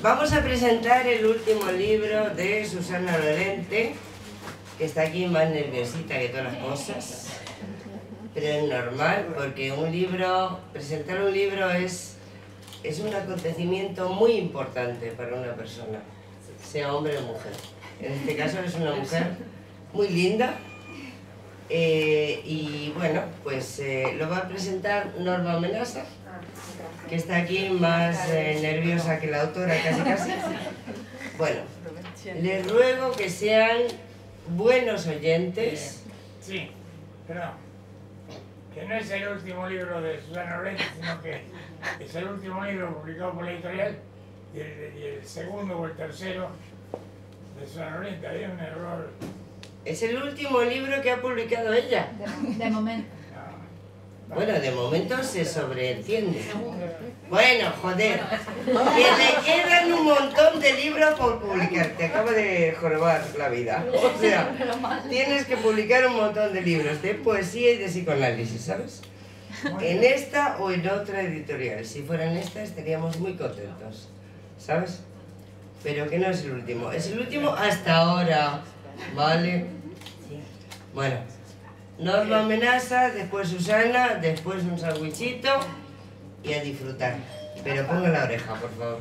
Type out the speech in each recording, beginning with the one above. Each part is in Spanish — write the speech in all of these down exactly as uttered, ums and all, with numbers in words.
Vamos a presentar el último libro de Susana Lorente, que está aquí más nerviosita que todas las cosas, pero es normal, porque un libro, presentar un libro es, es un acontecimiento muy importante para una persona, sea hombre o mujer. En este caso es una mujer muy linda, eh, y bueno, pues eh, lo va a presentar Norma Menasa, que está aquí más eh, nerviosa que la autora, casi casi. Bueno, les ruego que sean buenos oyentes. Sí, pero que no es el último libro de Susana Lorente, sino que es el último libro publicado por la editorial y el, y el segundo o el tercero de Susana Lorente. Había un error. Es el último libro que ha publicado ella. De, de momento. Bueno, de momento se sobreentiende. Bueno, joder, que le quedan un montón de libros por publicar. Te acabo de jorobar la vida. O sea, tienes que publicar un montón de libros de poesía y de psicoanálisis, ¿sabes? En esta o en otra editorial. Si fuera en esta estaríamos muy contentos, ¿sabes? Pero que no es el último. Es el último hasta ahora, ¿vale? Bueno. Norma Menasa, después Susana, después un sandwichito y a disfrutar. Pero ponga la oreja, por favor.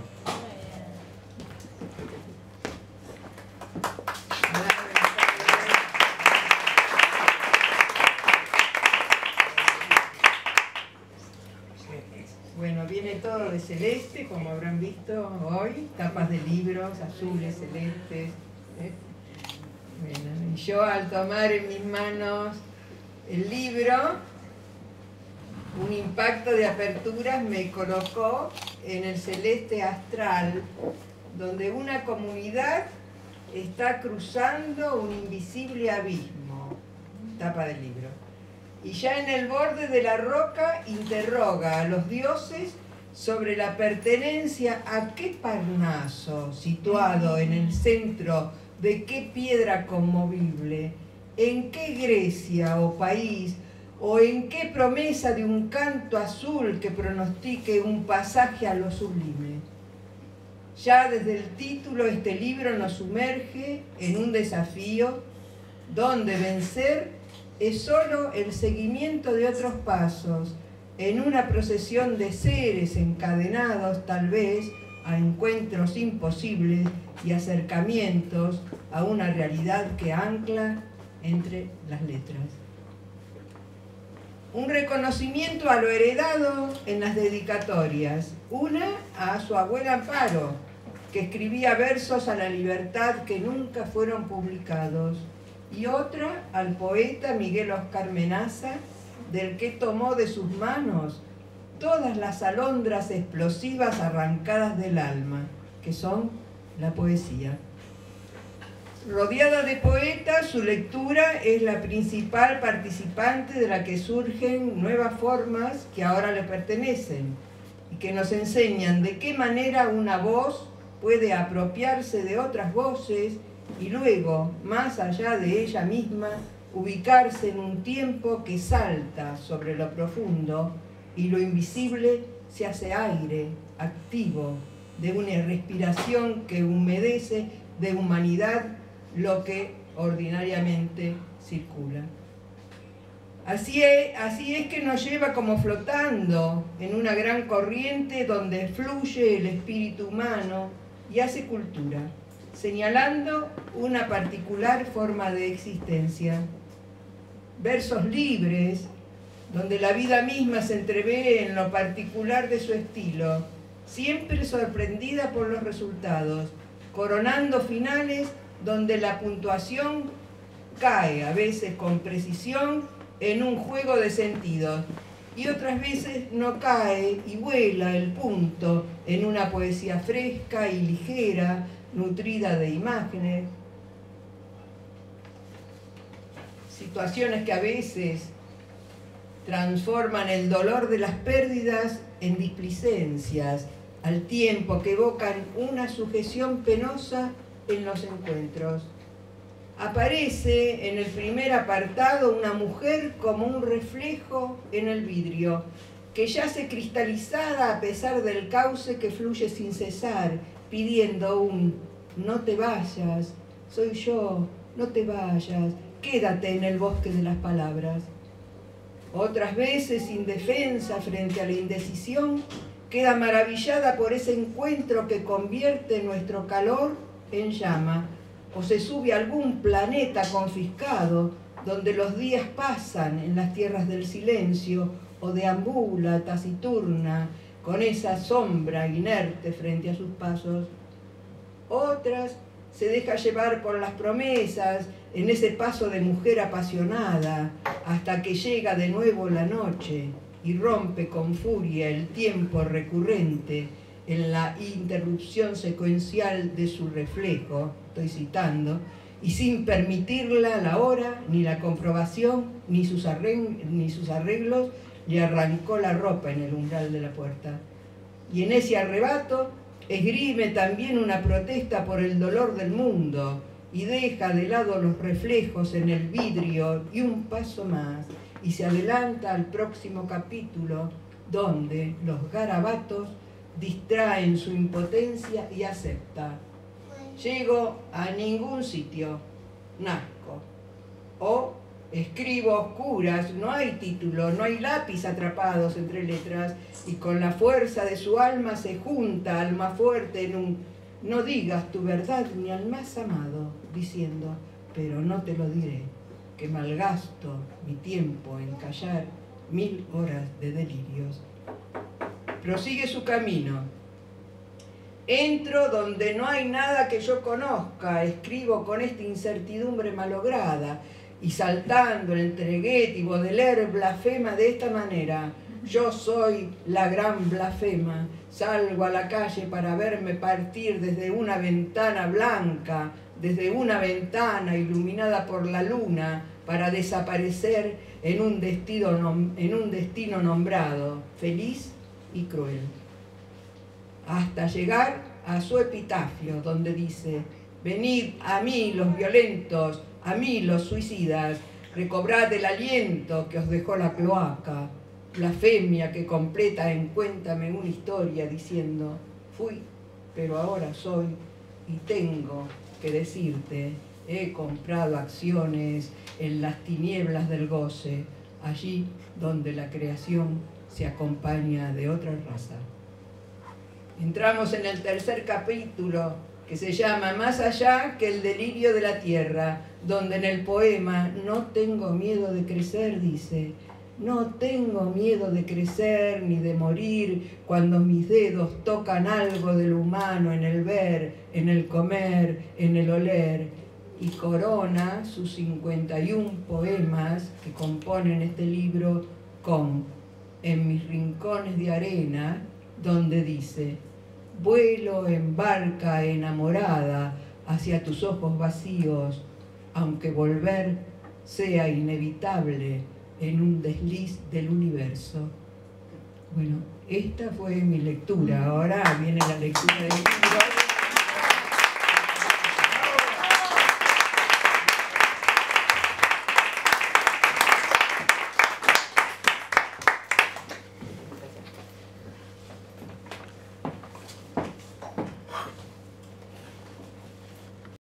Bueno, viene todo de celeste, como habrán visto hoy, tapas de libros, azules, celestes. ¿eh? Bueno, y yo al tomar en mis manos el libro, un impacto de aperturas me colocó en el celeste astral, donde una comunidad está cruzando un invisible abismo. Tapa del libro. Y ya en el borde de la roca interroga a los dioses sobre la pertenencia a qué Parnaso, situado en el centro de qué piedra conmovible, en qué Grecia o país, o en qué promesa de un canto azul que pronostique un pasaje a lo sublime. Ya desde el título este libro nos sumerge en un desafío donde vencer es solo el seguimiento de otros pasos, en una procesión de seres encadenados tal vez a encuentros imposibles y acercamientos a una realidad que ancla entre las letras. Un reconocimiento a lo heredado en las dedicatorias. Una a su abuela Amparo, que escribía versos a la libertad que nunca fueron publicados. Y otra al poeta Miguel Oscar Menasa, del que tomó de sus manos todas las alondras explosivas arrancadas del alma, que son la poesía. Rodeada de poetas, su lectura es la principal participante de la que surgen nuevas formas que ahora le pertenecen y que nos enseñan de qué manera una voz puede apropiarse de otras voces y luego, más allá de ella misma, ubicarse en un tiempo que salta sobre lo profundo y lo invisible se hace aire activo de una respiración que humedece de humanidad lo que ordinariamente circula. Así es, así es que nos lleva como flotando en una gran corriente donde fluye el espíritu humano y hace cultura, señalando una particular forma de existencia. Versos libres, donde la vida misma se entrevé en lo particular de su estilo, siempre sorprendida por los resultados, coronando finales donde la puntuación cae, a veces con precisión, en un juego de sentidos, y otras veces no cae y vuela el punto en una poesía fresca y ligera, nutrida de imágenes, situaciones que a veces transforman el dolor de las pérdidas en displicencias, al tiempo que evocan una sujeción penosa en los encuentros. Aparece en el primer apartado una mujer como un reflejo en el vidrio, que yace cristalizada a pesar del cauce que fluye sin cesar pidiendo un no te vayas, soy yo, no te vayas, quédate en el bosque de las palabras. Otras veces, indefensa frente a la indecisión, queda maravillada por ese encuentro que convierte nuestro calor en llama, o se sube a algún planeta confiscado donde los días pasan en las tierras del silencio, o deambula taciturna con esa sombra inerte frente a sus pasos. Otras se deja llevar por las promesas en ese paso de mujer apasionada hasta que llega de nuevo la noche y rompe con furia el tiempo recurrente en la interrupción secuencial de su reflejo, estoy citando, y sin permitirla la hora, ni la comprobación, ni sus arreglos, ni sus arreglos, le arrancó la ropa en el umbral de la puerta. Y en ese arrebato esgrime también una protesta por el dolor del mundo y deja de lado los reflejos en el vidrio y un paso más, y se adelanta al próximo capítulo donde los garabatos distraen su impotencia y acepta. Llego a ningún sitio, nazco. O escribo a oscuras, no hay título, no hay lápiz atrapados entre letras, y con la fuerza de su alma se junta, alma fuerte, en un no digas tu verdad ni al más amado, diciendo, pero no te lo diré, que malgasto mi tiempo en callar mil horas de delirios. Prosigue su camino. Entro donde no hay nada que yo conozca, escribo con esta incertidumbre malograda, y saltando entre Goethe y Baudelaire blasfema de esta manera: yo soy la gran blasfema, salgo a la calle para verme partir desde una ventana blanca, desde una ventana iluminada por la luna, para desaparecer en un destino, en un destino nombrado, feliz y cruel. Hasta llegar a su epitafio, donde dice: venid a mí los violentos, a mí los suicidas, recobrad el aliento que os dejó la cloaca, blasfemia que completa en Cuéntame una historia, diciendo, fui, pero ahora soy, y tengo que decirte, he comprado acciones en las tinieblas del goce, allí donde la creación se acompaña de otra raza. Entramos en el tercer capítulo, que se llama Más allá que el delirio de la tierra, donde en el poema No tengo miedo de crecer, dice, no tengo miedo de crecer ni de morir cuando mis dedos tocan algo de lo humano en el ver, en el comer, en el oler, y corona sus cincuenta y un poemas que componen este libro con En mis rincones de arena, donde dice: vuelo en barca enamorada hacia tus ojos vacíos, aunque volver sea inevitable en un desliz del universo. Bueno, esta fue mi lectura. Ahora viene la lectura del libro.